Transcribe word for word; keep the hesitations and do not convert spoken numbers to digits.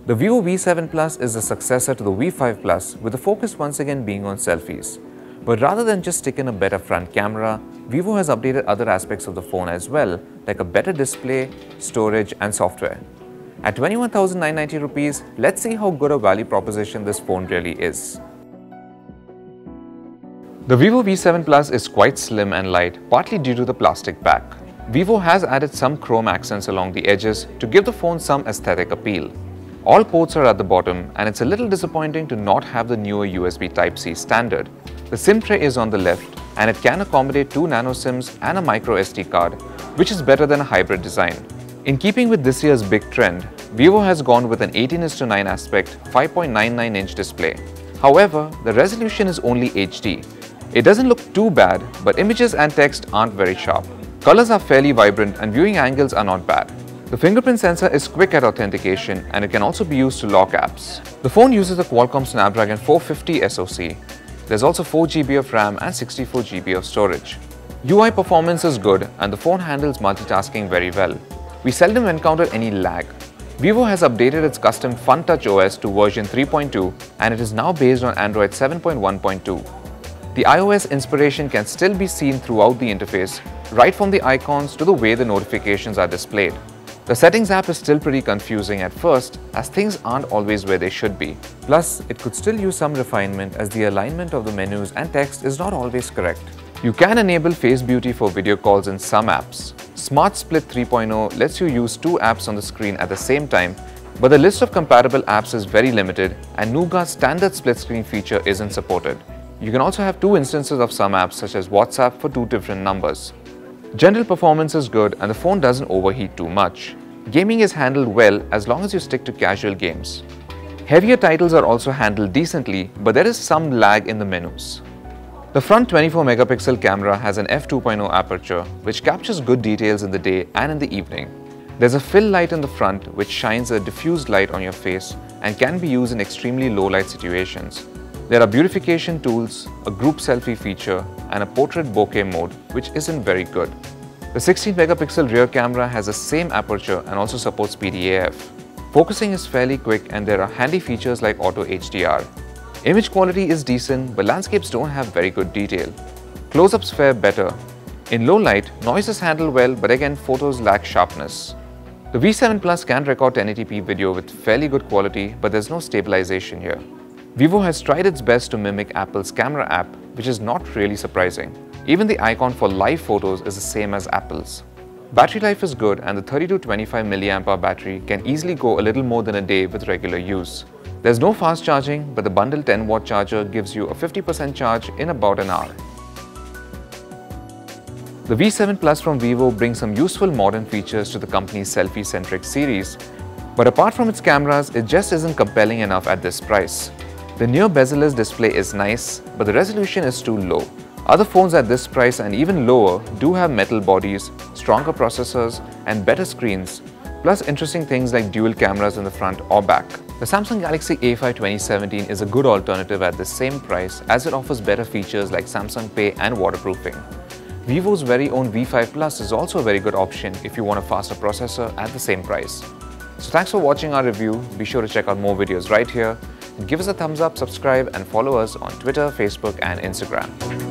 The Vivo V seven Plus is the successor to the V five Plus, with the focus once again being on selfies. But rather than just stick in a better front camera, Vivo has updated other aspects of the phone as well, like a better display, storage and software. At twenty-one thousand nine hundred ninety rupees, let's see how good a value proposition this phone really is. The Vivo V seven Plus is quite slim and light, partly due to the plastic back. Vivo has added some chrome accents along the edges to give the phone some aesthetic appeal. All ports are at the bottom, and it's a little disappointing to not have the newer U S B Type C standard. The SIM tray is on the left, and it can accommodate two nano SIMs and a micro S D card, which is better than a hybrid design. In keeping with this year's big trend, Vivo has gone with an eighteen is to nine aspect five point nine nine inch display. However, the resolution is only H D. It doesn't look too bad, but images and text aren't very sharp. Colors are fairly vibrant and viewing angles are not bad. The fingerprint sensor is quick at authentication, and it can also be used to lock apps. The phone uses a Qualcomm Snapdragon four fifty S O C. There's also four G B of RAM and sixty-four G B of storage. U I performance is good, and the phone handles multitasking very well. We seldom encounter any lag. Vivo has updated its custom FunTouch O S to version three point two, and it is now based on Android seven point one point two. The iOS inspiration can still be seen throughout the interface, right from the icons to the way the notifications are displayed. The Settings app is still pretty confusing at first, as things aren't always where they should be. Plus, it could still use some refinement, as the alignment of the menus and text is not always correct. You can enable Face Beauty for video calls in some apps. Smart Split three point oh lets you use two apps on the screen at the same time, but the list of compatible apps is very limited, and Nougat's standard split screen feature isn't supported. You can also have two instances of some apps, such as WhatsApp, for two different numbers. General performance is good, and the phone doesn't overheat too much. Gaming is handled well as long as you stick to casual games. Heavier titles are also handled decently, but there is some lag in the menus. The front twenty-four megapixel camera has an f two point oh aperture, which captures good details in the day and in the evening. There's a fill light in the front, which shines a diffused light on your face and can be used in extremely low light situations. There are beautification tools, a group selfie feature, and a portrait bokeh mode, which isn't very good. The sixteen megapixel rear camera has the same aperture and also supports P D A F. Focusing is fairly quick, and there are handy features like auto H D R. Image quality is decent, but landscapes don't have very good detail. Close-ups fare better. In low light, noise is handled well, but again, photos lack sharpness. The V seven Plus can record ten eighty p video with fairly good quality, but there's no stabilization here. Vivo has tried its best to mimic Apple's camera app, which is not really surprising. Even the icon for live photos is the same as Apple's. Battery life is good, and the thirty to twenty-five milliamp hour battery can easily go a little more than a day with regular use. There's no fast charging, but the bundled ten watt charger gives you a fifty percent charge in about an hour. The V seven Plus from Vivo brings some useful modern features to the company's selfie-centric series, but apart from its cameras, it just isn't compelling enough at this price. The near bezel-less display is nice, but the resolution is too low. Other phones at this price and even lower do have metal bodies, stronger processors, and better screens, plus interesting things like dual cameras in the front or back. The Samsung Galaxy A five twenty seventeen is a good alternative at the same price, as it offers better features like Samsung Pay and waterproofing. Vivo's very own V five Plus is also a very good option if you want a faster processor at the same price. So thanks for watching our review. Be sure to check out more videos right here. Give us a thumbs up, subscribe, and follow us on Twitter, Facebook, and Instagram.